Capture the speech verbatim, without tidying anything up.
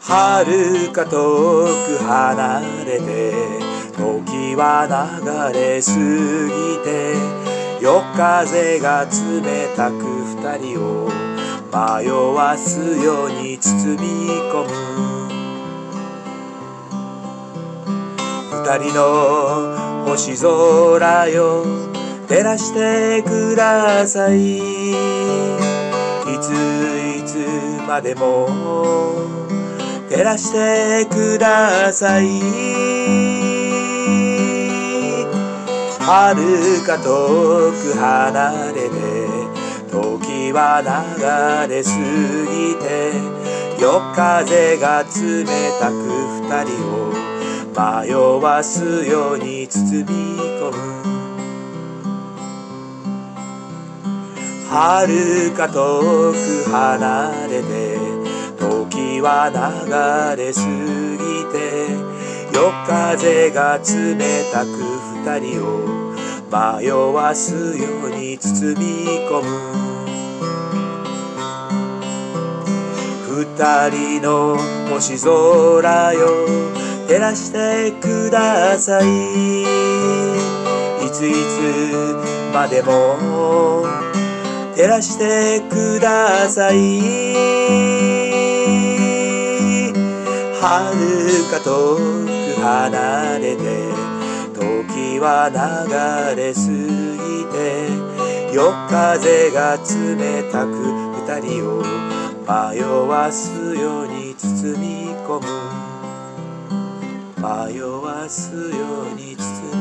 遥か遠く離れて時は流れ過ぎて、夜風が冷たく二人を迷わすように包み込む。二人の星空よ照らしてください。いついつまでも照らしてください。遥か遠く離れて時は流れ過ぎて、夜風が冷たく二人を迷わすように包み込む。遥か遠く離れて時は流れ過ぎて、夜風が冷たく二人を迷わすように包み込む。二人の星空よ照らしてください。いついつまでも照らしてください。遥か遠く離れて時は流れ過ぎて、夜風が冷たく二人を迷わすように包み込む。迷わすように包み込む。